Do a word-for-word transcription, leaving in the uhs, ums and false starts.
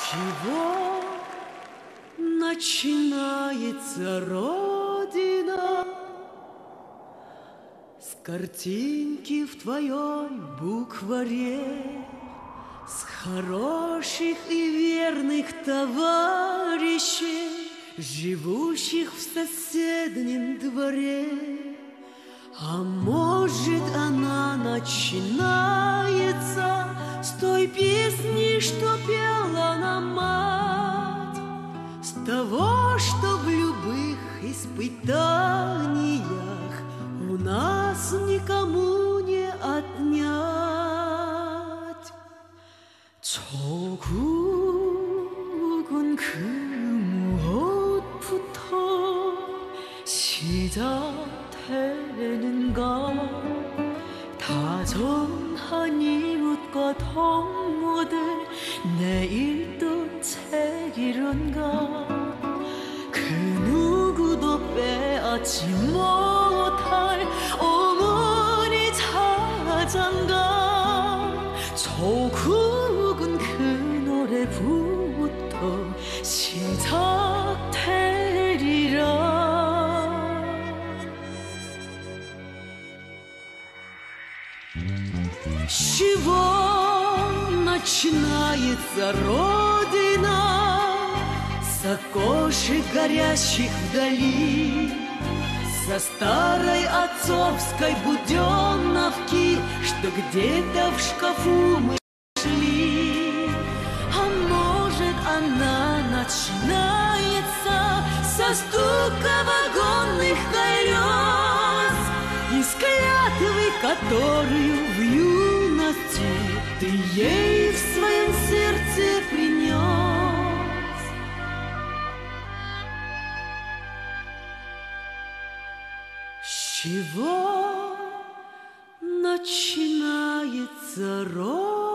чего начинается Родина? С картинки в твоем букваре, с хороших и верных товарищей, живущих в соседнем дворе. А может, она начинается с той песни, что пела нам мать, с того, что в любых испытаниях у нас никому не отнять. 조국은 그 무엇부터 시작되는가? 다정한 이웃과 동무들 내일도 책이런가? 그 누구도 빼앗지 못할 어머니 자장가. 조국은 그 노래부터 시작되리라. С чего начинается Родина? С окошек горящих вдали, со старой отцовской буденовки, что где-то в шкафу мы шли. А может, она начинается со стука вагонных колес, из клятвы, которую в юности ты ей в своем сердце принес. С чего начинается род?